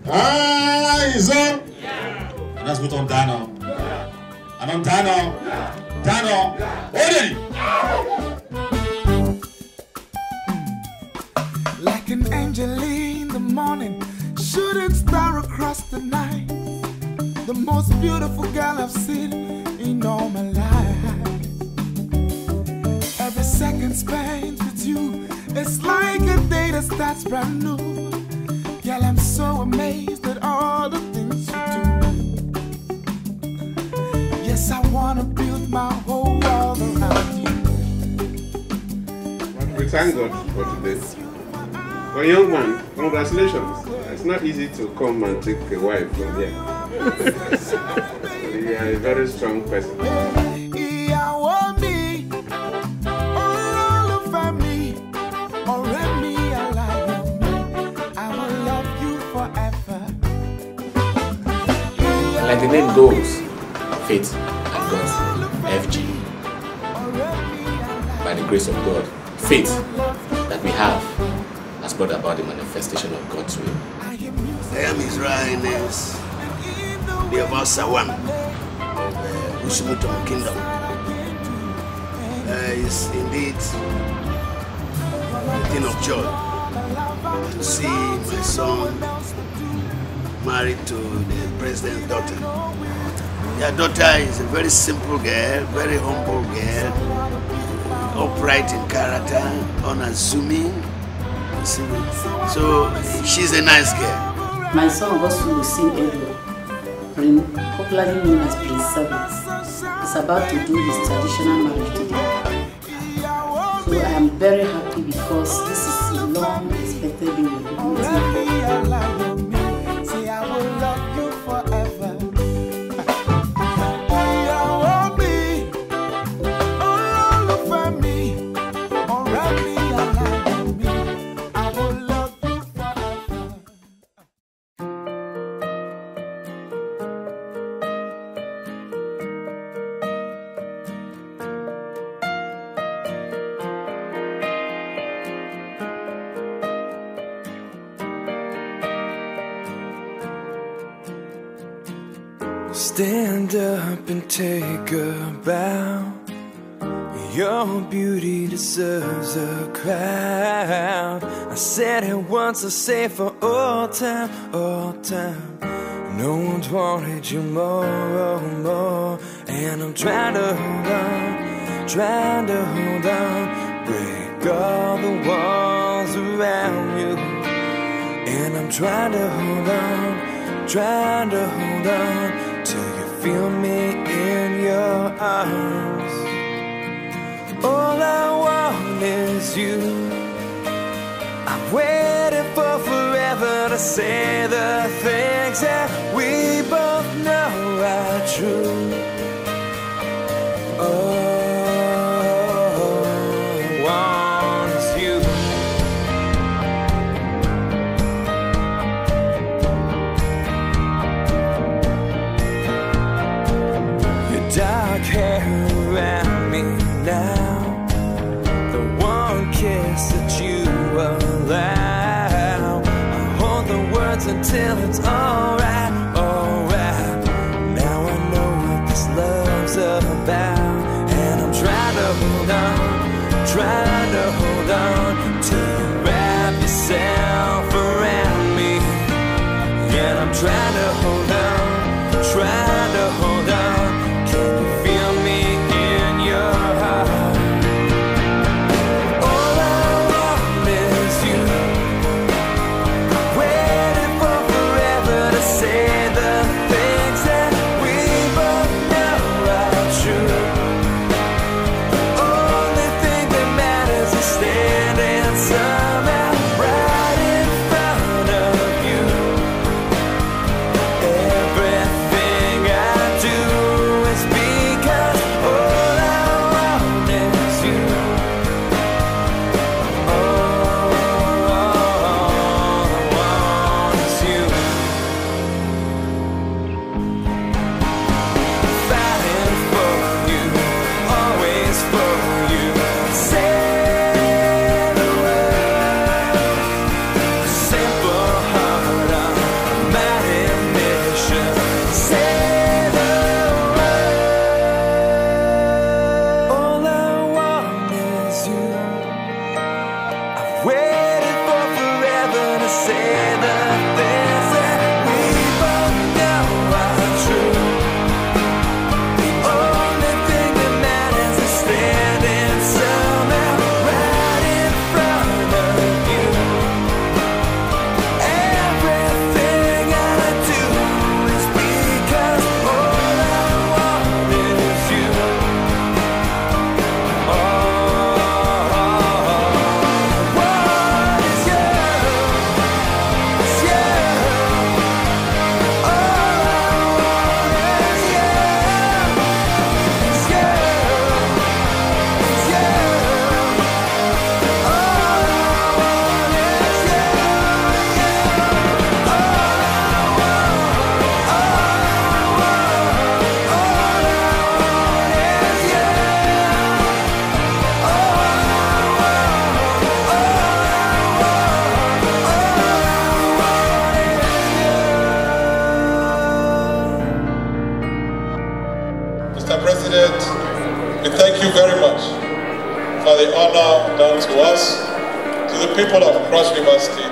Eyes up. And let's put on Dano. And on Dano. Dano. Ready? Like an angel in the morning, shooting star across the night. The most beautiful girl I've seen in all my life. Every second spent with you, it's like a day that starts brand new. Girl, I'm so amazed at all the things you do. Yes, I wanna build my whole world around you. We thank God for today. For a young man, congratulations. It's not easy to come and take a wife from here. You are a very strong person. Like the name goes, faith and God, FG. By the grace of God, faith that we have has brought about the manifestation of God's will. I am His Highness, the Avasawam, Usumutum Kingdom. It's indeed a thing of joy to see my son married to the president's daughter. Their daughter is a very simple girl, very humble girl, upright in character, unassuming. So she's a nice girl. My son Godswill will sing Edo, popularly known as Prince Seven, is about to do his traditional marriage today. So I am very happy because this is a long expected baby. Stand up and take a bow. Your beauty deserves a crown. I said it once, I say it for all time, all time. No one's wanted you more, more. And I'm trying to hold on, trying to hold on. Break all the walls around you. And I'm trying to hold on, trying to hold on. Till you feel me in your arms. All I want is you. I've waited for forever to say the things that we both know are true. All I want is you. Dark hair around me now, the one kiss that you allow. I hold the words until it's alright, alright. Now I know what this love's about. And I'm trying to hold on, trying to hold on. Till you wrap yourself around me. And I'm trying to hold on, trying to hold on. Can you feel me in your heart? All I want is you. Waiting for forever to say the things that we both know are true. The only thing that matters is staying. We thank you very much for the honor done to us, to the people of Cross River State.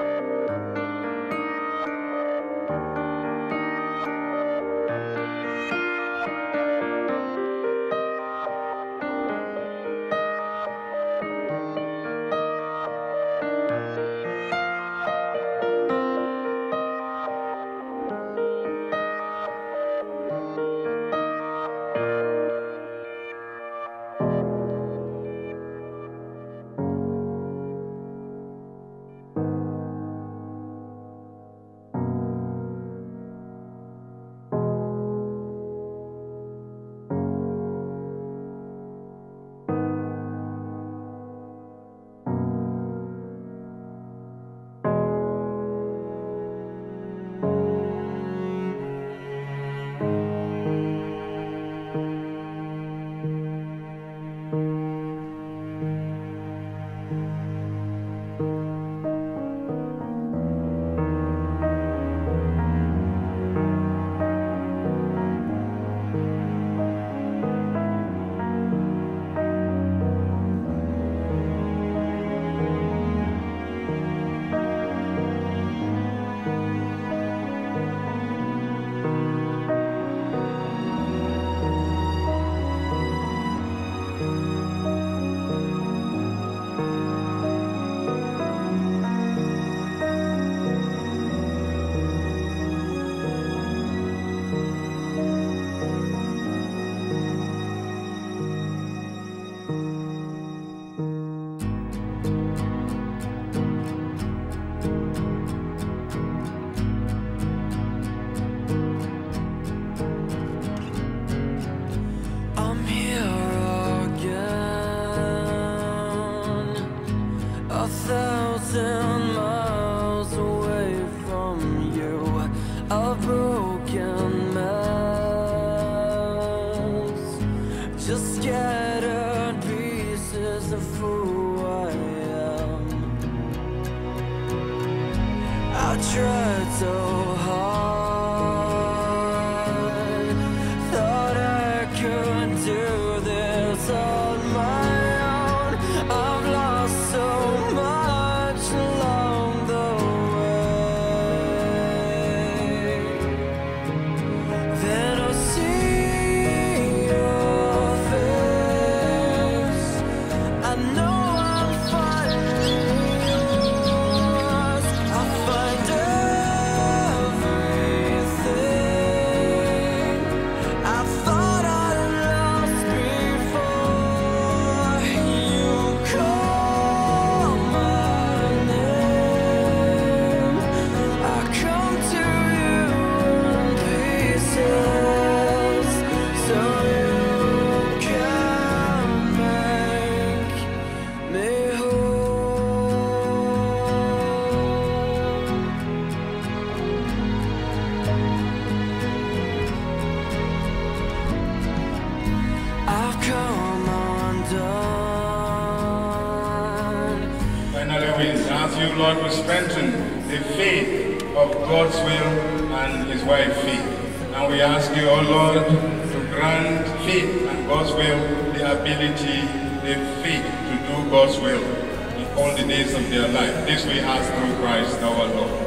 Lord, will strengthen the faith of Godswill and his wife Faith. And we ask you, oh Lord, to grant Faith and Godswill the ability, the faith to do God's will in all the days of their life. This we ask through Christ our Lord.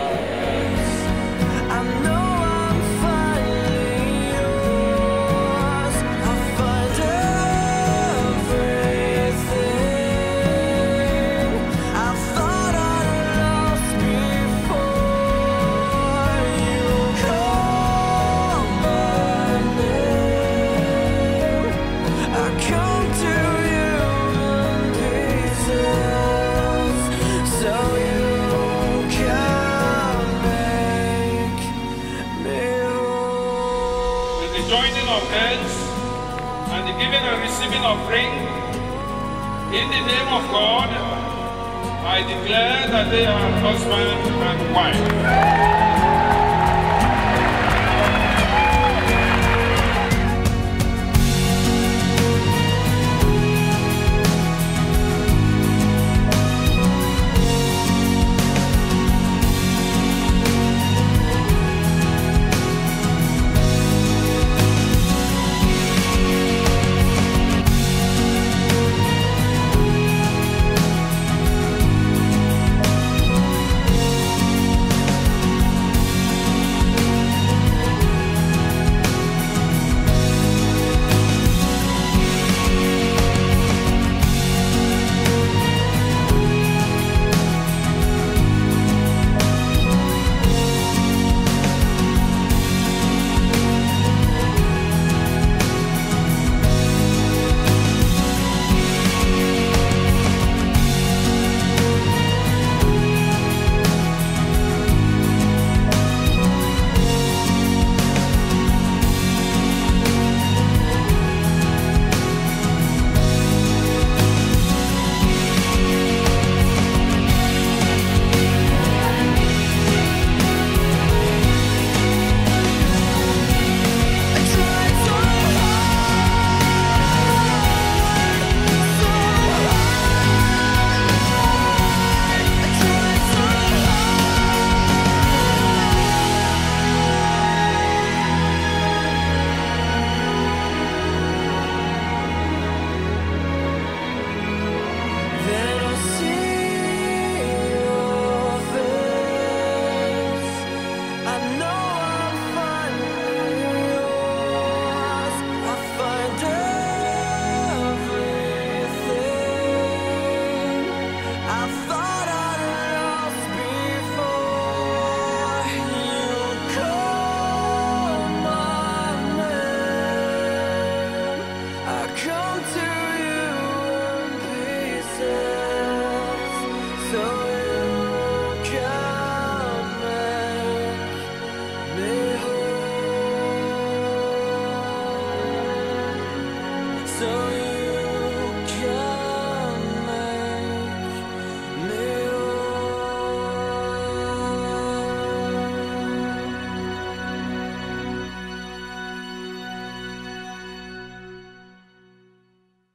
And the giving and receiving offering, in the name of God, I declare that they are husband and wife.